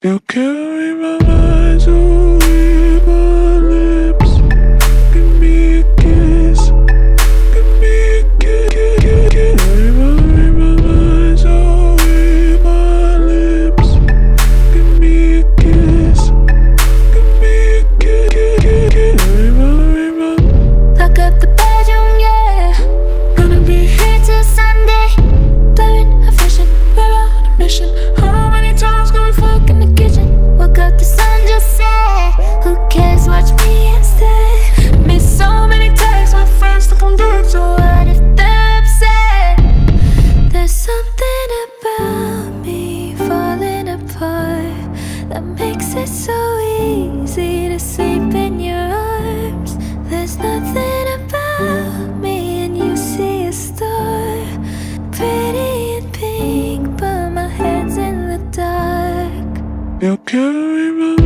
You carry my mind away, my lips. Give me a kiss, give me a kiss. Carry my mind away, my lips. Give me a kiss, give me a kiss. Lock up the bedroom, yeah. Gonna be here till Sunday. Blurring a vision, we're on a mission. How many times can we fuck in the kitchen? Woke up, the sun just set. Who cares? Watch me instead. Miss so many texts, my friends think I'm dead. So what if they're upset? There's something about me falling apart that makes it so easy to sleep in your arms. There's nothing about me and you see a star, pretty and pink, but my head's in the dark. You carry my